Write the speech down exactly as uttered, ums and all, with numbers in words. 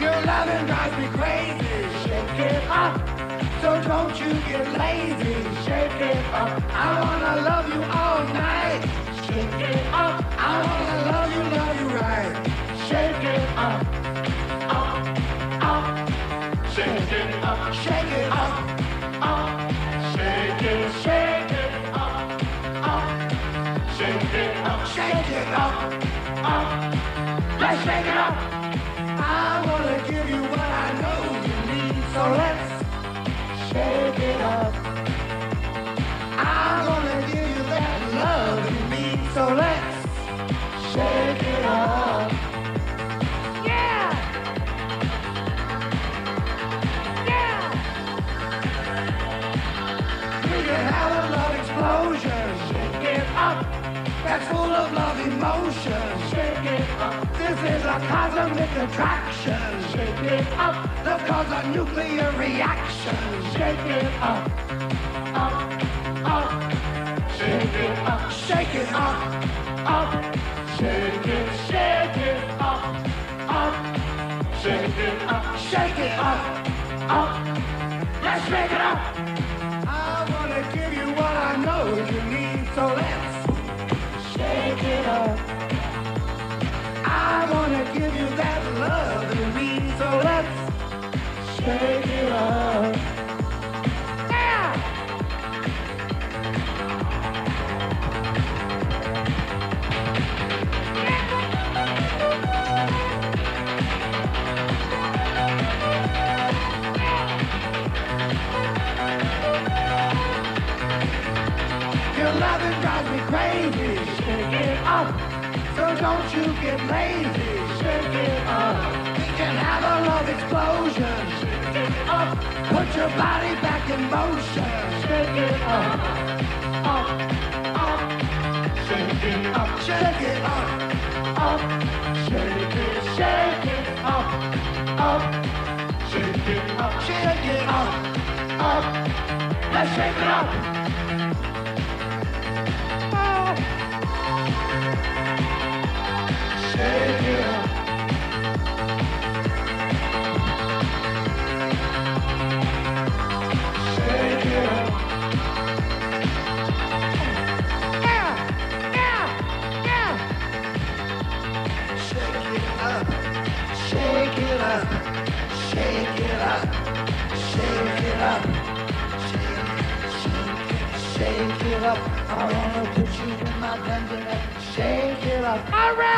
Your loving drives me crazy. Shake it up, so don't you get lazy. Shake it up, I wanna love you all night. Shake it up, I wanna love you, love you right. Shake it up, up, up. Shake it up, shake it up, up. Shake it, shake it up, up. Shake it up, shake it up, up. Let's shake it up. I wanna give you what I know you need, so let's shake it up. I wanna give you that love you need, so let's shake it up. Yeah! Yeah! We can have a love explosion. Shake it up. That's full of love emotion. Shake it up. This is a cosmic attraction. Shake it up. Let's cause a nuclear reaction. Shake it up, up, up. Shake it up, shake it up, up. Shake it, shake it up, up. Shake it up, shake it up, up. Let's shake it up. I wanna give you what I know you need, so let's shake it up. I wanna give you that love you need, so let's shake it up. Yeah! Your loving drives me crazy. Shake it up, so don't you get lazy. Shake it up. We can have a love explosion. Shake it up. Put your body back in motion. Shake it up, up, up. Shake it up, shake it up, up. Shake it, shake it up, up. Shake it up, shake it up, up. Let's shake it up. Shake it up. Shake it up. Yeah, yeah, yeah. Shake it up. Shake it up. Shake it up. Shake it up. Shake it, shake it, shake it up. I wanna put you in my dungeon and shake it up. All right.